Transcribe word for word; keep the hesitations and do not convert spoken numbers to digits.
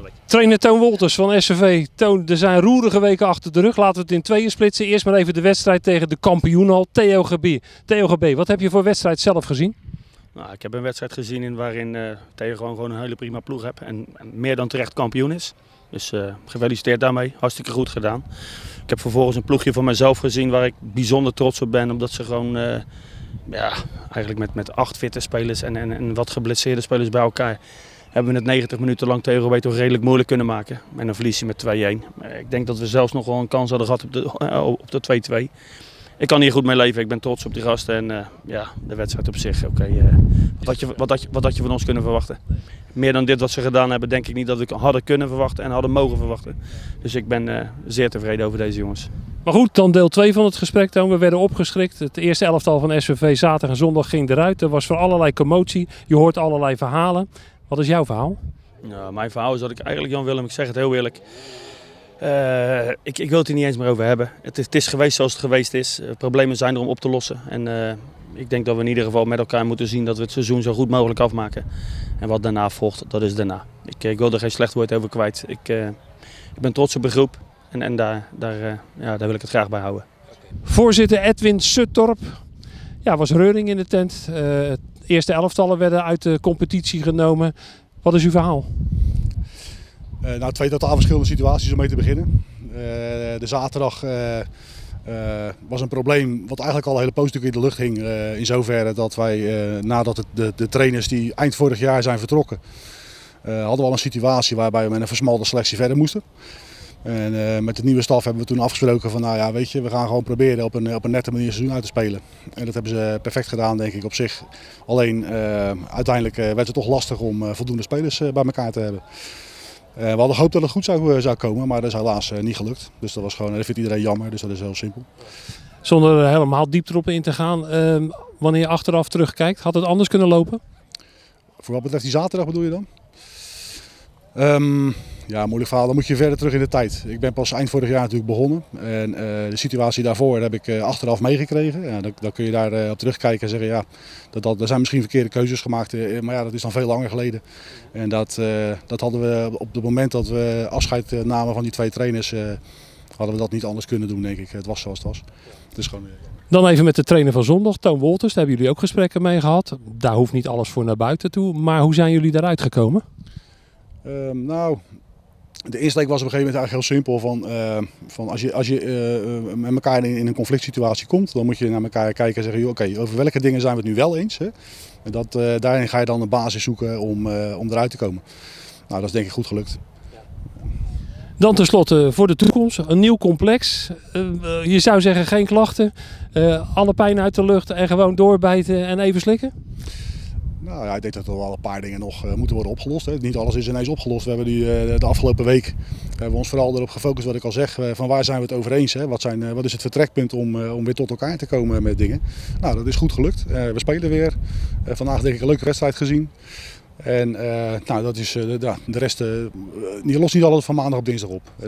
beetje. Trainer Toon Wolters van S C V. Toon, er zijn roerige weken achter de rug. Laten we het in tweeën splitsen. Eerst maar even de wedstrijd tegen de kampioen al, T O G B. T O G B, wat heb je voor wedstrijd zelf gezien? Nou, ik heb een wedstrijd gezien in waarin uh, Theo gewoon, gewoon een hele prima ploeg heeft en, en meer dan terecht kampioen is. Dus uh, gefeliciteerd daarmee, hartstikke goed gedaan. Ik heb vervolgens een ploegje van mezelf gezien waar ik bijzonder trots op ben, omdat ze gewoon uh, ja, eigenlijk met, met acht fitte spelers en, en, en wat geblesseerde spelers bij elkaar hebben we het negentig minuten lang T O G B toch redelijk moeilijk kunnen maken. En dan verlies je met twee-een. Ik denk dat we zelfs nog wel een kans hadden gehad op de, uh, op de twee-twee. Ik kan hier goed mee leven, ik ben trots op die gasten en uh, ja, de wedstrijd op zich. Oké, okay, uh, wat, had je, wat, had je, wat had je van ons kunnen verwachten? Meer dan dit wat ze gedaan hebben, denk ik niet dat we hadden kunnen verwachten en hadden mogen verwachten. Dus ik ben uh, zeer tevreden over deze jongens. Maar goed, dan deel twee van het gesprek. Toon. We werden opgeschrikt. Het eerste elftal van S C V zaterdag en zondag ging eruit. Er was voor allerlei commotie. Je hoort allerlei verhalen. Wat is jouw verhaal? Nou, mijn verhaal is dat ik eigenlijk, Jan Willem, ik zeg het heel eerlijk. Uh, ik, ik wil het er niet eens meer over hebben. Het is, het is geweest zoals het geweest is. Uh, problemen zijn er om op te lossen. En uh, ik denk dat we in ieder geval met elkaar moeten zien dat we het seizoen zo goed mogelijk afmaken. En wat daarna volgt, dat is daarna. Ik, ik wil er geen slecht woord over kwijt. Ik, uh, ik ben trots op de groep en, en daar, daar, uh, ja, daar wil ik het graag bij houden. Voorzitter Edwin Suttorp. Ja, was reuring in de tent. Uh, de eerste elftallen werden uit de competitie genomen. Wat is uw verhaal? Uh, nou, twee totaal verschillende situaties om mee te beginnen. Uh, de zaterdag uh, uh, was een probleem wat eigenlijk al een hele poos in de lucht hing. Uh, in zoverre dat wij, uh, nadat het, de, de trainers die eind vorig jaar zijn vertrokken, uh, hadden we al een situatie waarbij we met een versmalde selectie verder moesten. En uh, met de nieuwe staf hebben we toen afgesproken van, nou ja, weet je, we gaan gewoon proberen op een, op een nette manier het seizoen uit te spelen. En dat hebben ze perfect gedaan, denk ik, op zich. Alleen uh, uiteindelijk uh, werd het toch lastig om uh, voldoende spelers uh, bij elkaar te hebben. Uh, we hadden gehoopt dat het goed zou, uh, zou komen, maar dat is helaas uh, niet gelukt. Dus dat was gewoon, dat vindt iedereen jammer, dus dat is heel simpel. Zonder er helemaal diep erop in te gaan, uh, wanneer je achteraf terugkijkt, had het anders kunnen lopen? Voor wat betreft die zaterdag bedoel je dan? Um, ja, moeilijk verhaal. Dan moet je verder terug in de tijd. Ik ben pas eind vorig jaar natuurlijk begonnen. En uh, de situatie daarvoor heb ik uh, achteraf meegekregen. Ja, dan, dan kun je daar uh, op terugkijken en zeggen, ja, dat, dat, er zijn misschien verkeerde keuzes gemaakt. Uh, maar ja, dat is dan veel langer geleden. En dat, uh, dat hadden we op het moment dat we afscheid namen van die twee trainers, uh, hadden we dat niet anders kunnen doen, denk ik. Het was zoals het was. Het is gewoon, uh, Dan even met de trainer van zondag, Toon Wolters. Daar hebben jullie ook gesprekken mee gehad. Daar hoeft niet alles voor naar buiten toe. Maar hoe zijn jullie daaruit gekomen? Uh, nou, de insteek was op een gegeven moment eigenlijk heel simpel. Van, uh, van als je, als je uh, met elkaar in, in een conflict situatie komt, dan moet je naar elkaar kijken en zeggen, oké, okay, over welke dingen zijn we het nu wel eens? Hè? En dat, uh, daarin ga je dan een basis zoeken om, uh, om eruit te komen. Nou, dat is denk ik goed gelukt. Dan tenslotte voor de toekomst, een nieuw complex. Uh, je zou zeggen geen klachten, uh, alle pijn uit de lucht en gewoon doorbijten en even slikken? Nou ja, ik denk dat er wel een paar dingen nog uh, moeten worden opgelost. Hè. Niet alles is ineens opgelost. We hebben die, uh, de afgelopen week hebben we ons vooral erop gefocust, wat ik al zeg, uh, van waar zijn we het over eens. Hè? Wat, zijn, uh, wat is het vertrekpunt om, uh, om weer tot elkaar te komen met dingen. Nou, dat is goed gelukt. Uh, we spelen weer. Uh, vandaag denk ik een leuke wedstrijd gezien. En uh, nou, dat is, uh, de, de rest, uh, die lost niet alles van maandag op dinsdag op.